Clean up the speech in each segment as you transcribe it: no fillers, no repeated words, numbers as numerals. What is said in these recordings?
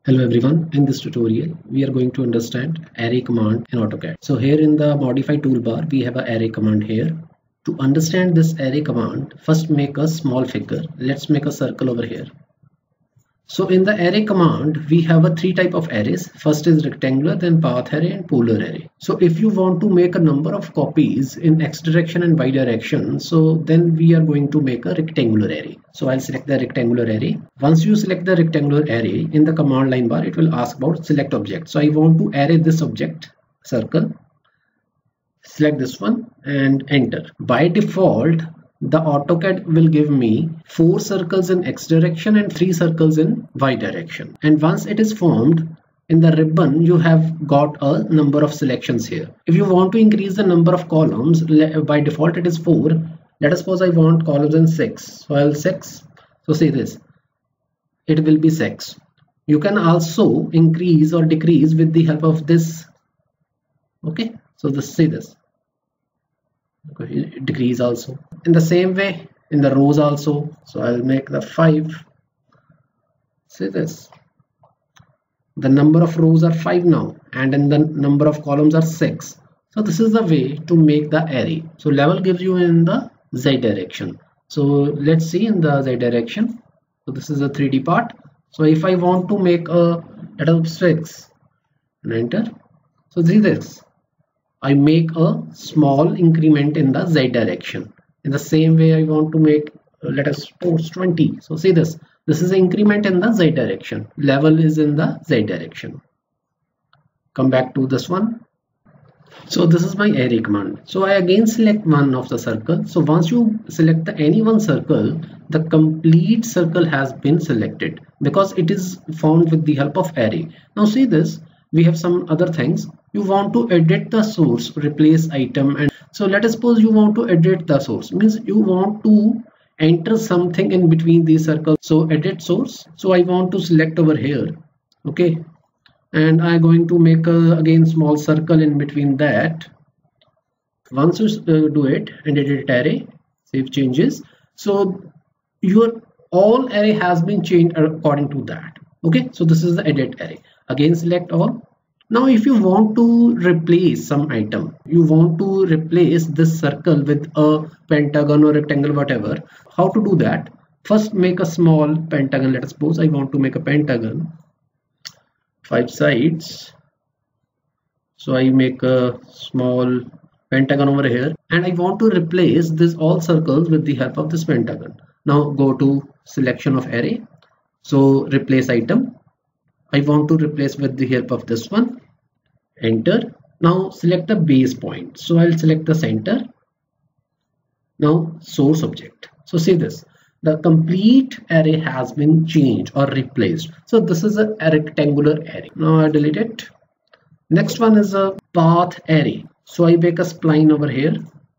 Hello everyone, in this tutorial we are going to understand array command in AutoCAD. So here in the modify toolbar we have an array command here. To understand this array command, first make a small figure. Let's make a circle over here. So in the array command we have a three type of arrays. First is rectangular, then path array and polar array. So if you want to make a number of copies in x direction and y direction, so then we are going to make a rectangular array. So I'll select the rectangular array. Once you select the rectangular array, in the command line bar it will ask about select object. So I want to array this object, circle. Select this one and enter. By default the AutoCAD will give me 4 circles in x direction and 3 circles in y direction. And once it is formed, in the ribbon you have got a number of selections here. If you want to increase the number of columns, by default it is 4. Let us suppose I want columns in 6. So I'll 6. So see this, it will be 6. You can also increase or decrease with the help of this. Okay, so see this. Okay, decrease also. In the same way in the rows also. So I'll make the 5. See this, the number of rows are 5 now, and then the number of columns are 6. So this is the way to make the array. So level gives you in the z direction. So let's see in the z direction. So this is the 3D part. So if I want to make a let us 6 and enter, so see this, I make a small increment in the z direction. In the same way I want to make let us suppose 20. So see this, this is an increment in the z direction. Level is in the z direction. Come back to this one. So this is my array command. So I again select one of the circle. So once you select any one circle, the complete circle has been selected because it is formed with the help of array. Now see this, we have some other things. You want to edit the source, replace item, and so let us suppose you want to edit the source, means you want to enter something in between these circles. So edit source. So I want to select over here. Okay, and I'm going to make a again small circle in between that. Once you do it and edit array, save changes, so your all array has been changed according to that. Okay, so this is the edit array. Again select all. Now if you want to replace some item, you want to replace this circle with a pentagon or rectangle, whatever, how to do that? First make a small pentagon. Let us suppose I want to make a pentagon, 5 sides. So I make a small pentagon over here, and I want to replace this all circles with the help of this pentagon. Now go to selection of array. So replace item. I want to replace with the help of this one. Enter. Now select the base point. So I'll select the center. Now source object. So see this, the complete array has been changed or replaced. So this is a rectangular array. Now I delete it. Next one is a path array. So I make a spline over here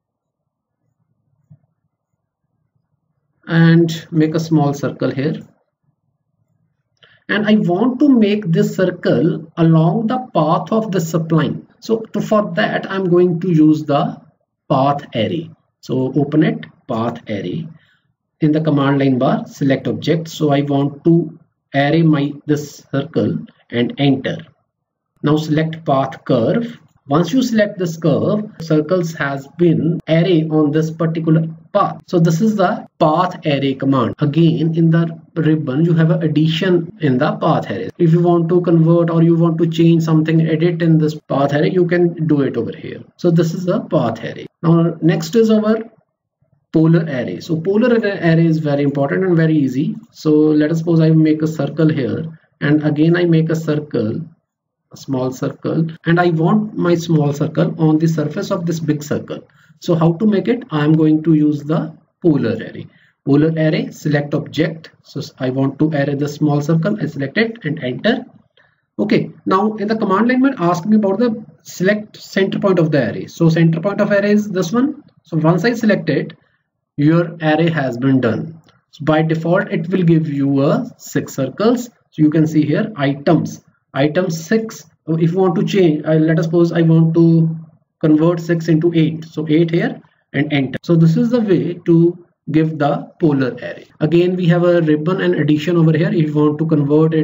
and make a small circle here. And I want to make this circle along the path of the spline. So for that I'm going to use the path array. So open it, path array. In the command line bar, select object. So I want to array this circle and enter. Now select path curve. Once you select this curve, circles has been array on this particular path. So this is the path array command. Again in the ribbon you have an addition in the path array. If you want to convert or you want to change something, edit in this path array, you can do it over here. So this is the path array. Now next is our polar array. So polar array is very important and very easy. So let us suppose I make a circle here, and again I make a circle, a small circle, and I want my small circle on the surface of this big circle. So how to make it? I am going to use the polar array. Polar array, select object. So I want to array the small circle. I select it and enter. Okay, now in the command line will ask me about the select center point of the array. So center point of array is this one. So once I select it, your array has been done. So by default it will give you 6 circles. So you can see here items. Item 6. If you want to change, let us suppose I want to convert 6 into 8. So 8 here and enter. So this is the way to give the polar array. Again we have a ribbon and addition over here. If you want to convert it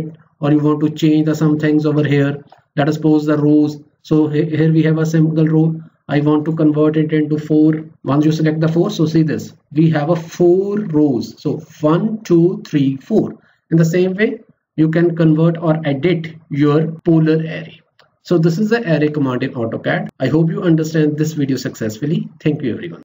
or you want to change the some things over here. Let us suppose the rows. So here we have a single row. I want to convert it into 4. Once you select the 4, so see this, we have a 4 rows. So 1, 2, 3, 4. In the same way, you can convert or edit your polar array. So this is the array command in AutoCAD. I hope you understand this video successfully. Thank you everyone.